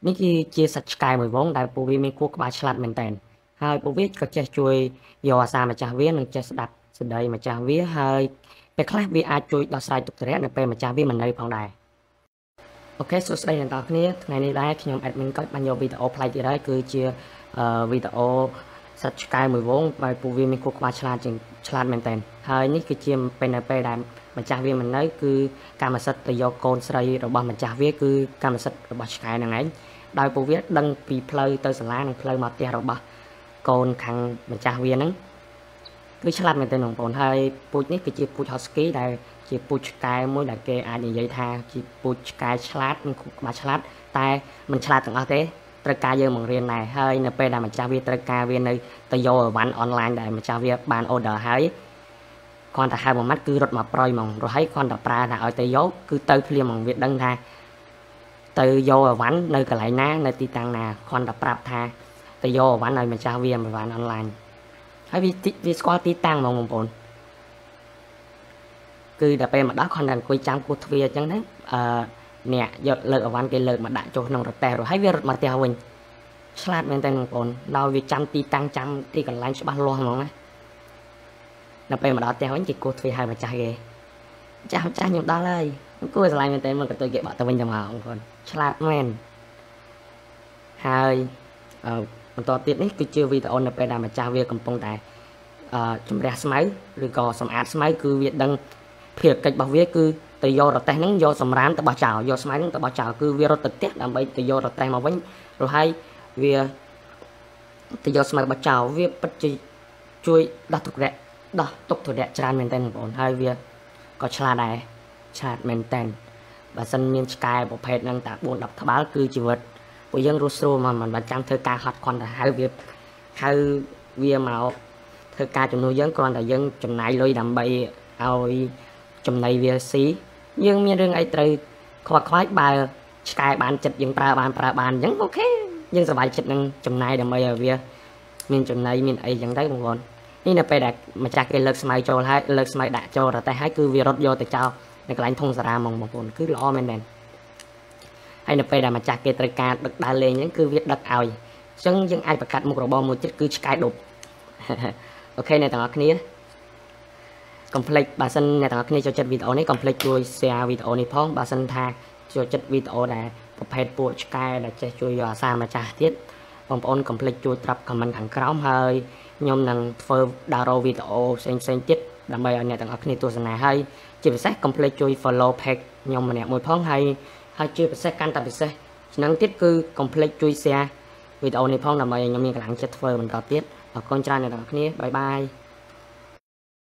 នេះគឺជាសត្វឆ្កែមួយហ្វូងដែលពួកវាមានខួរក្បាលឆ្លាតមែនទែនហើយពួកវាក៏ចេះជួយយកអាសារម្ចាស់វានិងចេះស្ដាប់សម្ដីម្ចាស់វាហើយពេលខ្លះវាអាចជួយដោះស្រាយទុក្ខធុរៈនៅពេលម្ចាស់វាមិននៅផងដែរអូខេសួស្តីអ្នកនរគ្នាថ្ងៃនេះដែរខ្ញុំ admin ក៏បានយកវីដេអូប្លែកទៀតហើយគឺជាវីដេអូសត្វឆ្កែមួយហ្វូងដែលពួកវាមានខួរក្បាលឆ្លាតមែនទែនហើយនេះគឺជាពេលដែលម្ចាស់វាមិននៅគឺកម្មសិទ្ធិទៅយកកូនស្រីរបស់ម្ចាស់វាគឺកម្មសិទ្ធិរបស់ឆ្កែហ្នឹងឯងដោយពួកវាដឹងពីផ្លូវទៅសាលានិងផ្លូវមកផ្ទះរបស់កូនខាងម្ចាស់វាហ្នឹងគឺឆ្លាតមែនទែនបងប្អូនហើយពូជនេះគឺជាពូជ Husky ដែលជាពូជឆ្កែមួយដែលគេអាចនិយាយថាជាពូជឆ្កែឆ្លាតនិងខួរក្បាលឆ្លាតតែមិនឆ្លាតទាំងអស់ទេត្រូវការយើងបង្រៀនដែរហើយនៅពេលដែលម្ចាស់វាត្រូវការវានៅទៅយកអីវ៉ាន់អនឡាញដែលម្ចាស់វាបាន order ហើយគាត់ទៅហៅមួយម៉ាត់គឺរត់មកប្រយហ្មងរហ័យគាត់ទៅប្រើថាឲ្យទៅយកគឺទៅភ្លាមហ្មងវាដឹងថាទៅយកអីវ៉ាន់នៅកន្លែងណានៅទីតាំងណាគាត់ទៅប្រាប់ថាទៅយកអីវ៉ាន់ឲ្យម្ចាស់វាអីវ៉ាន់អនឡាញហើយវាស្គាល់ទីតាំងហ្មងបងប្អូនគឺដល់ពេលមកដល់គាត់តែអង្គុយចាំគោះទ្វារអញ្ចឹងណាអ្នកយកលើកអីវ៉ាន់គេលើកមកដាក់ចុះក្នុងរទេះរហ័យវារត់មកផ្ទះវិញឆ្លាតមែនតើបងប្អូនដោយវាចាំទីតាំងចាំទីកន្លែងច្បាស់លាស់ហ្មងណាដល់ពេលមកដល់ផ្ទះវិញគេគោះទ្វារឲ្យម្ចាស់គេចាស់ខ្ញុំដល់ហើយគួរស្រឡាញ់មែនតើមកកតុយគេបាក់ទៅវិញទៅមកបងប្អូនឆ្លាតមែនហើយបន្តទៀតនេះគឺជាវីដេអូនៅពេលដែលម្ចាស់វាកំពុងតែជំរះស្មៅឬក៏សម្អាតស្មៅគឺវាដឹងភារកិច្ចរបស់វាគឺទៅយករទេះហ្នឹងយកសម្រាមទៅបោះចោលយកស្មៅហ្នឹងទៅបោះចោលគឺវារត់ទៅផ្ទះដើម្បីទៅយករទេះមកវិញរហ័យវាទៅយកស្មៅបោះចោលវាពិតជាជួយដោះទុក្ខធុរៈច្រើនមែនតើបងប្អូនហើយវាក៏ឆ្លាតដែរឆ្លាតមែនតើបើសិនមានឆ្កែប្រភេទហ្នឹងតា4-10ក្បាលគឺជីវិតពួកយើងរស់ស្រួលមកមិនបាច់ចាំធ្វើការហត់គ្រាន់តែហៅវាមកធ្វើការជំនួសយើងគ្រាន់តែយើងចំណាយលុយដើម្បីឲ្យចំណីវាស៊ីយើងមានរឿងអីត្រូវខ្វល់ខ្វាយបើឆ្កែបានចិត្តយើងប្រើបានអញ្ចឹងអូខេយើងសប្បាយចិត្តនឹងចំណាយដើម្បីឲ្យវាមានចំណីមានអីអញ្ចឹងទៅបងប្អូននេះនៅពេលដែលម្ចាស់គេលើកស្មៅចូលហើយលើកស្មៅដាក់ចូលរទេះហើយគឺវារត់យកទៅចោលនៅកន្លែងធុងសារ៉ាហ្មងបងប្អូនគឺល្អមែនទែនហើយនៅពេលដែលម្ចាស់គេត្រូវការដឹកដើរលេងហ្នឹងគឺវាដឹកឲ្យអញ្ចឹងយើងអាចបង្កាត់មុខរបរមួយទៀតគឺឆ្កែដប់អូខេអ្នកទាំងអស់គ្នាកុំភ្លេចបើសិនអ្នកទាំងអស់គ្នាចូលចិត្តវីដេអូនេះកុំភ្លេចជួយ share វីដេអូនេះផងបើសិនថាចូលចិត្តវីដេអូដែលប្រភេទពួកឆ្កែដែលចេះជួយយកអាសារម្ចាស់ទៀតបងប្អូនកុំភ្លេចជួយត្រាប់ comment ខាងក្រោមហើយខ្ញុំនឹងធ្វើdownloadវីដេអូផ្សេងទៀតដើម្បីឲ្យអ្នកទាំងអស់គ្នាទស្សនាហើយជាពិសេសកុំភ្លេចជួយ follow page ខ្ញុំម្នាក់មួយផងហើយជាពិសេសកាន់តែពិសេសឆ្នាំទៀតគឺកុំភ្លេចជួយ share វីដេអូនេះផងដើម្បីឲ្យខ្ញុំមានកម្លាំងចិត្តធ្វើបន្តទៀតអរគុណច្រើនអ្នកទាំងអស់គ្នាបាយបាយ